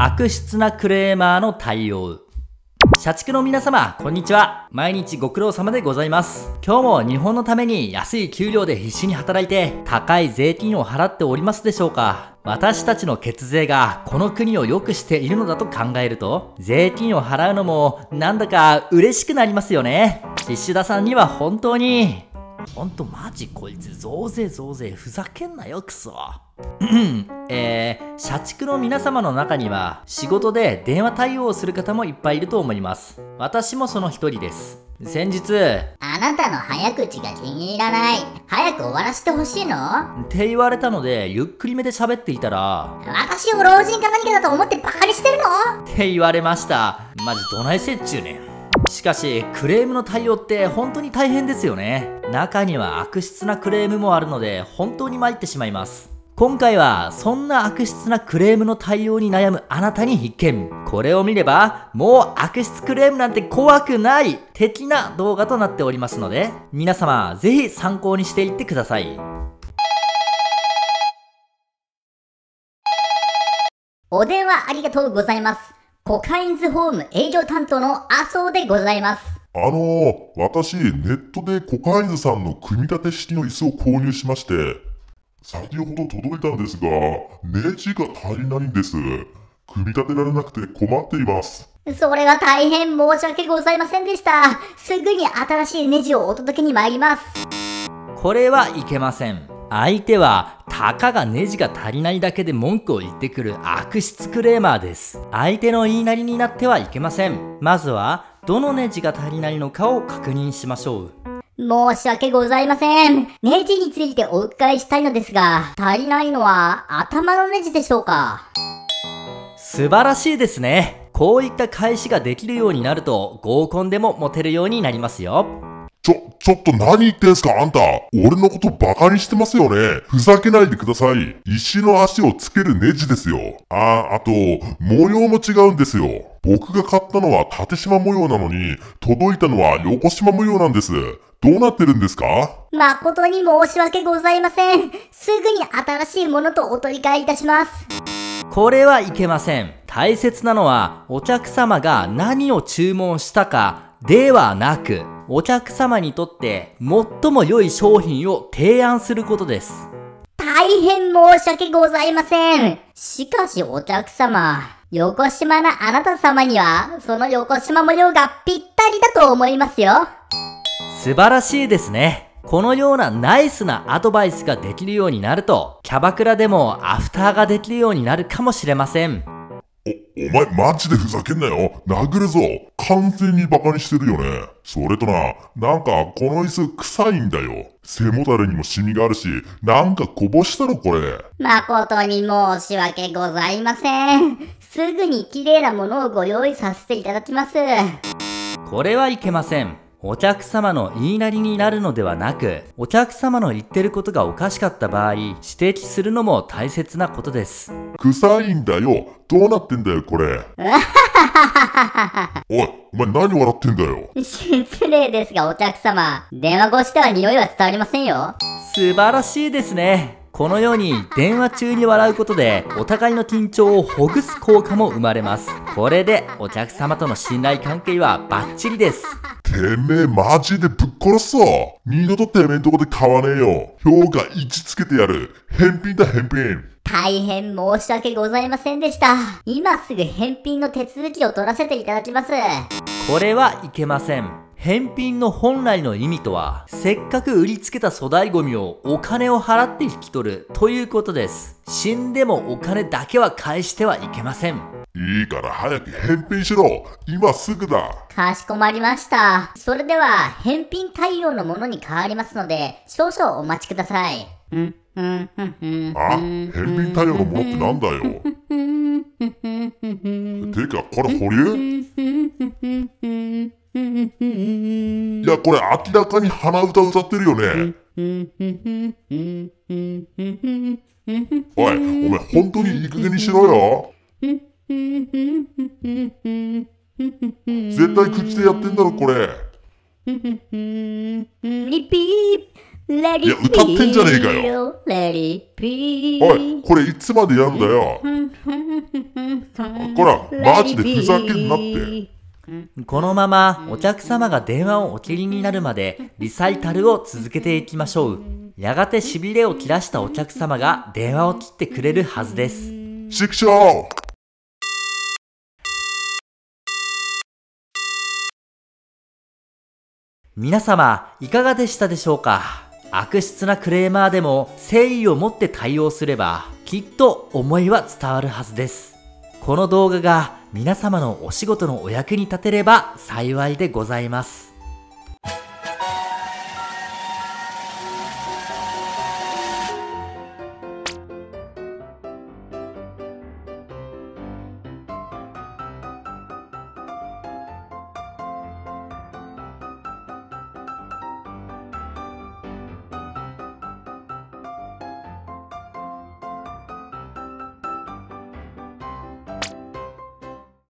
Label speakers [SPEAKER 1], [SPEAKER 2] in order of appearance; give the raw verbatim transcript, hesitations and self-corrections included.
[SPEAKER 1] 悪質なクレーマーの対応。社畜の皆様、こんにちは。毎日ご苦労様でございます。今日も日本のために安い給料で必死に働いて高い税金を払っておりますでしょうか？私たちの血税がこの国を良くしているのだと考えると、税金を払うのもなんだか嬉しくなりますよね。岸田さんには本当に、ほんとマジこいつ増税増税ふざけんなよクソ。えー、社畜の皆様の中には仕事で電話対応をする方もいっぱいいると思います。私もその一人です。先日、
[SPEAKER 2] あなたの早口が気に入らない。早く終わらせてほしいの？
[SPEAKER 1] って言われたのでゆっくりめで喋っていたら、
[SPEAKER 2] 私を老人か何かだと思ってバカにしてるの？
[SPEAKER 1] って言われました。マジどないせっちゅうねん。しかしクレームの対応って本当に大変ですよね。中には悪質なクレームもあるので本当に参ってしまいます。今回はそんな悪質なクレームの対応に悩むあなたに必見。これを見ればもう悪質クレームなんて怖くない的な動画となっておりますので、皆様ぜひ参考にしていってください。
[SPEAKER 2] お電話ありがとうございます。コカインズホーム営業担当の麻生でございます。
[SPEAKER 3] あのー、私、ネットでコカインズさんの組み立て式の椅子を購入しまして、先ほど届いたんですが、ネジが足りないんです。組み立てられなくて困っています。
[SPEAKER 2] それは大変申し訳ございませんでした。すぐに新しいネジをお届けに参ります。
[SPEAKER 1] これはいけません。相手はたかがネジが足りないだけで文句を言ってくる悪質クレーマーです。相手の言いなりになってはいけません。まずはどのネジが足りないのかを確認しましょう。
[SPEAKER 2] 申し訳ございません。ネジについてお伺いしたいのですが、足りないのは頭のネジでしょうか？
[SPEAKER 1] 素晴らしいですね。こういった返しができるようになると合コンでもモテるようになりますよ。
[SPEAKER 3] ちょ、ちょっと何言ってんすかあんた。俺のことバカにしてますよね。ふざけないでください。石の足をつけるネジですよ。あー、あと、模様も違うんですよ。僕が買ったのは縦縞模様なのに、届いたのは横縞模様なんです。どうなってるんですか？
[SPEAKER 2] 誠に申し訳ございません。すぐに新しいものとお取り替えいたします。
[SPEAKER 1] これはいけません。大切なのはお客様が何を注文したかではなく、お客様にとって最も良い商品を提案することです。
[SPEAKER 2] 大変申し訳ございません。しかしお客様、横縞なあなた様にはその横縞模様がぴったりだと思いますよ。
[SPEAKER 1] 素晴らしいですね。このようなナイスなアドバイスができるようになると、キャバクラでもアフターができるようになるかもしれません。
[SPEAKER 3] お、お前マジでふざけんなよ。殴るぞ。完全にバカにしてるよね。それとな、なんかこの椅子臭いんだよ。背もたれにもシミがあるし、なんかこぼしたろこれ。
[SPEAKER 2] 誠に申し訳ございません。すぐに綺麗なものをご用意させていただきます。
[SPEAKER 1] これはいけません。お客様の言いなりになるのではなく、お客様の言ってることがおかしかった場合、指摘するのも大切なことです。
[SPEAKER 3] 臭いんだよ。どうなってんだよこれ。おい、お前何笑ってんだよ。
[SPEAKER 2] 失礼ですがお客様、電話越しでは匂いは伝わりませんよ。
[SPEAKER 1] 素晴らしいですね。このように電話中に笑うことでお互いの緊張をほぐす効果も生まれます。これでお客様との信頼関係はバッチリです。
[SPEAKER 3] てめえマジでぶっ殺すぞ。二度とてめえんとこで買わねえよ。評価いちつけてやる。返品だ返品。
[SPEAKER 2] 大変申し訳ございませんでした。今すぐ返品の手続きを取らせていただきます。
[SPEAKER 1] これはいけません。返品の本来の意味とは、せっかく売りつけた粗大ゴミをお金を払って引き取るということです。死んでもお金だけは返してはいけません。
[SPEAKER 3] いいから早く返品しろ。今すぐだ。
[SPEAKER 2] かしこまりました。それでは返品対応のものに変わりますので、少々お待ちください。
[SPEAKER 3] あ、返品対応のものってなんだよ。てかこれ保留？いやこれ明らかに鼻歌歌ってるよね。おい、お前本当にいい加減にしろよ。絶対口でやってんだろこれ。
[SPEAKER 2] リピー Let
[SPEAKER 3] いや
[SPEAKER 2] it
[SPEAKER 3] 歌ってんじゃねえかよ。
[SPEAKER 2] よ。Let it be.
[SPEAKER 3] おい、これいつまでやんだよ。こら、マジでふざけんなって。
[SPEAKER 1] このままお客様が電話をお切りになるまでリサイタルを続けていきましょう。やがて痺れを切らしたお客様が電話を切ってくれるはずです。
[SPEAKER 3] 畜生！
[SPEAKER 1] 皆様いかがでしたでしょうか。悪質なクレーマーでも誠意を持って対応すればきっと思いは伝わるはずです。この動画が皆様のお仕事のお役に立てれば幸いでございます。